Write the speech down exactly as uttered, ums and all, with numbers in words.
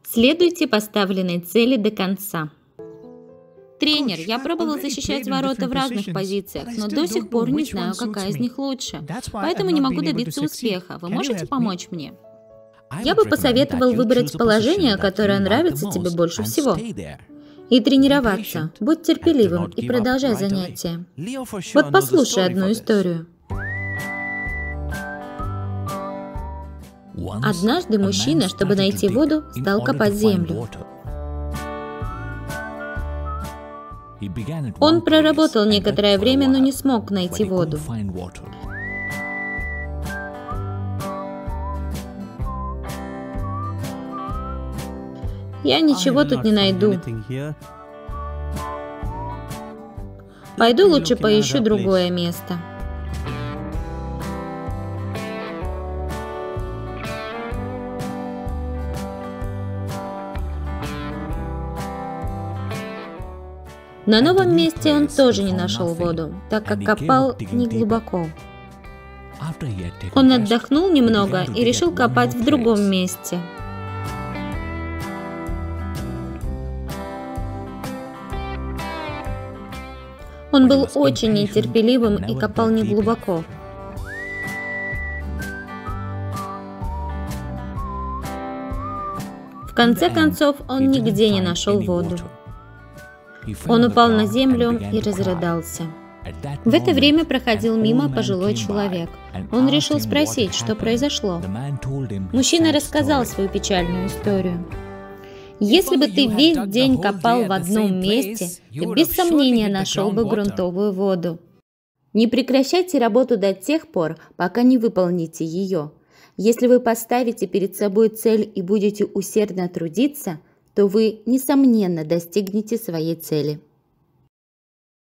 Следуйте поставленной цели до конца. Тренер, я пробовал защищать ворота в разных позициях, но до сих пор не знаю, какая из них лучше. Поэтому не могу добиться успеха. Вы можете помочь мне? Я бы посоветовал выбрать положение, которое нравится тебе больше всего. И тренироваться. Будь терпеливым и продолжай занятия. Вот послушай одну историю. Однажды мужчина, чтобы найти воду, стал копать землю. Он проработал некоторое время, но не смог найти воду. Я ничего тут не найду. Пойду лучше поищу другое место. На новом месте он тоже не нашел воду, так как копал неглубоко. Он отдохнул немного и решил копать в другом месте. Он был очень нетерпеливым и копал неглубоко. В конце концов, он нигде не нашел воду. Он упал на землю и разрыдался. В это время проходил мимо пожилой человек. Он решил спросить, что произошло. Мужчина рассказал свою печальную историю. Если бы ты весь день копал в одном месте, ты без сомнения нашел бы грунтовую воду. Не прекращайте работу до тех пор, пока не выполните ее. Если вы поставите перед собой цель и будете усердно трудиться, то вы, несомненно, достигнете своей цели.